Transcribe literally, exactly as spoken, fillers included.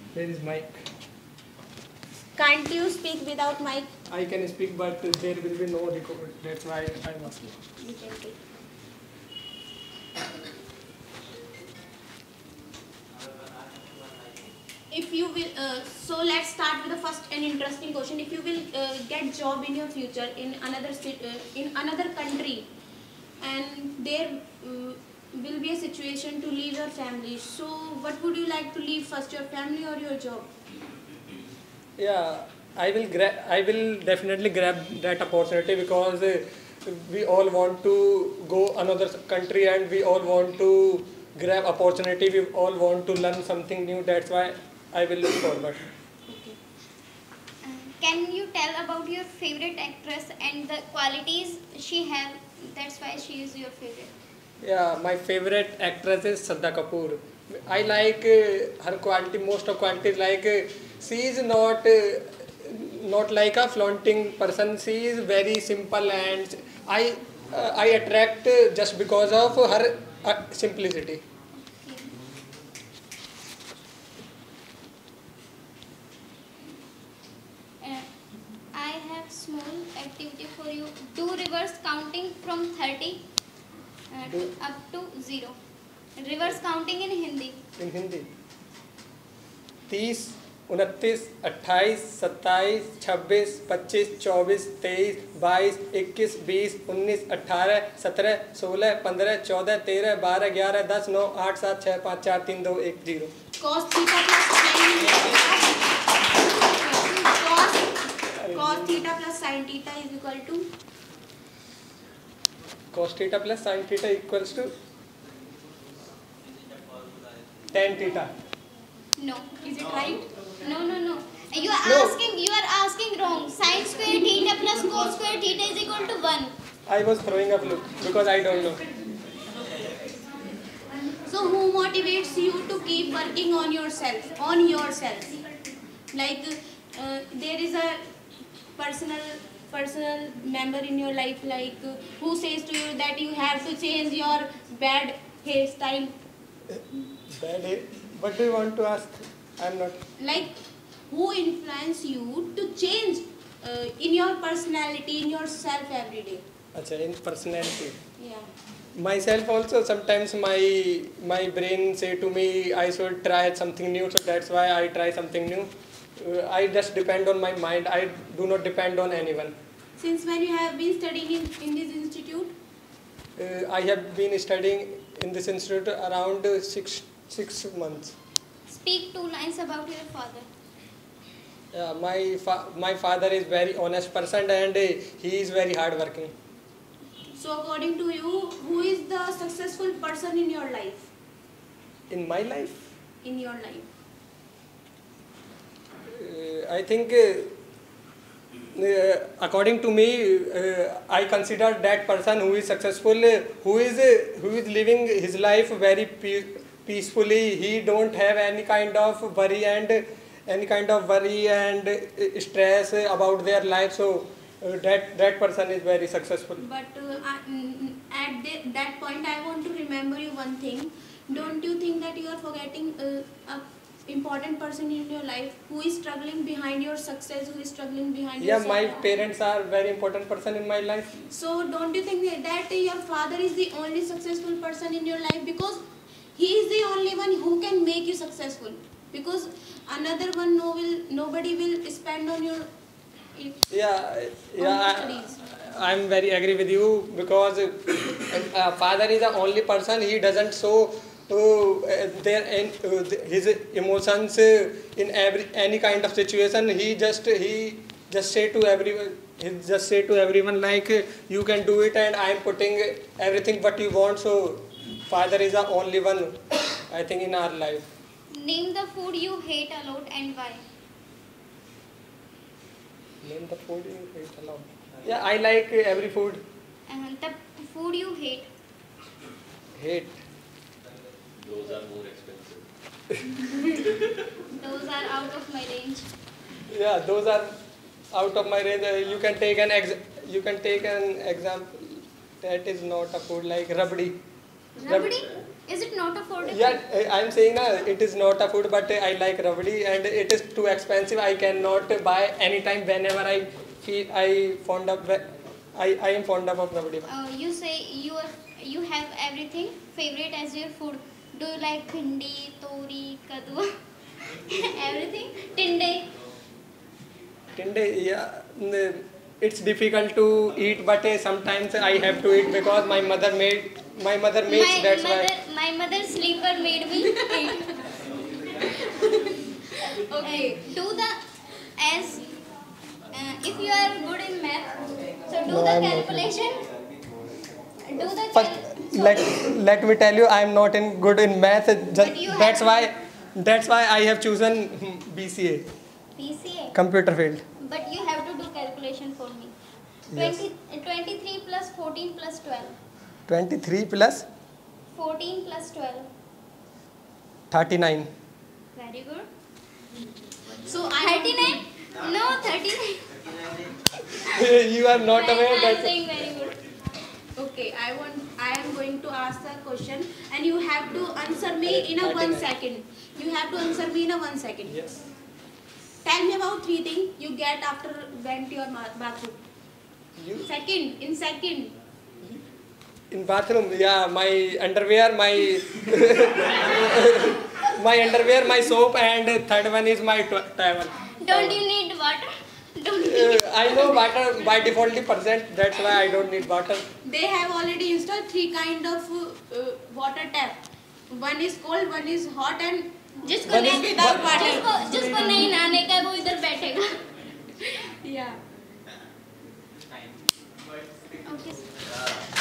There is mic. Can't you speak without mic? I can speak, but there will be no record. That's why I'm asking. You can speak. If you will, uh, so let's start with the first and interesting question. If you will uh, get job in your future in another city, uh, in another country, and there uh, will be a situation to leave your family. So, what would you like to leave first, your family or your job? Yeah, I will grab. I will definitely grab that opportunity because uh, we all want to go another country and we all want to grab opportunity. We all want to learn something new. That's why I will look forward. Okay. Uh, can you tell about your favorite actress and the qualities she have? That's why she is your favorite. Yeah, my favorite actress is Shraddha Kapoor. I like uh, her quality. Most of qualities like uh, she is not uh, not like a flaunting person. She is very simple and I uh, I attract uh, just because of her uh, simplicity. Okay. Uh, I have small activity for you. Do reverse counting from thirty uh, to Do- up to zero. Reverse counting in Hindi. In Hindi. तीस उनतीस अट्ठाईस सत्ताईस छब्बीस पच्चीस चौबीस तेईस बाईस इक्कीस बीस उन्नीस अट्ठारह सत्रह सोलह पंद्रह चौदह तेरह बारह ग्यारह दस नौ आठ सात छः पाँच चार तीन दो एक zero. Cos theta plus sin cos cos theta plus sin theta is equal to Cos theta plus sin theta equals to tan theta. No. is it right? No, no, no. You are No. asking. You are asking wrong. Sin square theta plus cos square theta is equal to one. I was throwing up look because I don't know. So who motivates you to keep working on yourself, on yourself? Like uh, there is a personal personal member in your life, like uh, who says to you that you have to change your bad hairstyle. Bad hair. What do you want to ask? I'm not. Like who influence you to change uh, in your personality, in yourself every day? Acha, in personality. Yeah. Myself also sometimes my my brain say to me I should try something new, so that's why I try something new. Uh, I just depend on my mind. I do not depend on anyone. Since when you have been studying in, in this institute? Uh, I have been studying in this institute around uh, six six months. Speak two lines about your father. Yeah, my fa- my father is very honest person and uh, he is very hard working. So according to you, who is the successful person in your life? In my life, In your life. uh, I think uh, uh, according to me, uh, I consider that person who is successful, uh, who is uh, who is living his life very pe- peacefully. He don't have any kind of worry and uh, any kind of worry and uh, stress about their life. So uh, that that person is very successful. But uh, I- mm, at the, that point, I want to remember you one thing. Don't you think that you are forgetting uh, a important person in your life who is struggling behind your success, who is struggling behind Yeah, your my success? parents are very important person in my life. So don't you think that, that your father is the only successful person in your life, because he is the only one who can make you successful, because another one no will nobody will spend on your Yeah, your yeah, studies. I, I'm very agree with you because uh, uh, father is the only person he doesn't show uh, their in, uh, his emotions uh, in every any kind of situation. He just he just say to everyone. He just say to everyone like uh, you can do it and I am putting everything what you want. So father is the only one I think in our life. Name the food you hate a lot and why. Name the food you eat alone. Yeah, I like uh, every food. Uh, the food you hate. Hate. Those are more expensive. Those are out of my range. Yeah, those are out of my range. Uh, You can take an ex- you can take an example that is not a food like rabdi. Rabdi? Is it not affordable? Yeah, I am saying na, it is not a food, but I like rabdi and it is too expensive. I cannot buy anytime whenever I feel I fond of I, I am fond of rabdi. Uh, you say you are, you have everything favorite as your food. Do you like bhindi, tori, kadua, everything? Tinde. Tinde, yeah, n- it's difficult to eat, but uh, sometimes I have to eat because my mother made my mother makes. My That's mother, why. my mother sleeper made me eat. Okay. Uh, do the as uh, if you are good in math, so do No, the I'm not. calculation. Do the First, cal- so let let me tell you, I am not in good in math. Just, But you that's have- why that's why I have chosen B C A, P C A. computer field. But you have to do calculation for me. Yes. twenty, uh, twenty-three plus fourteen plus twelve. Twenty-three plus fourteen plus twelve. thirty-nine. Very good. So I thirty-nine? No, thirty-nine. You are not I, aware I'm that. saying very good. Okay, I want. I am going to ask the question, and you have to answer me in a one second. You have to answer me in a one second. Yes. Tell me about three things you get after went to your ma- bathroom. You Second, in second. in bathroom, yeah, my underwear, my my underwear, my soap, and third one is my tw- towel. Don't you need water? Don't you? Uh, I know water by default percent. That's why I don't need water. They have already installed three kind of uh, water tap. One is cold, one is hot, and जिसको One नहीं is- without one- water. जिसको जिसको नहीं नहाने का है, वो इधर बैठेगा. Yeah. Okay.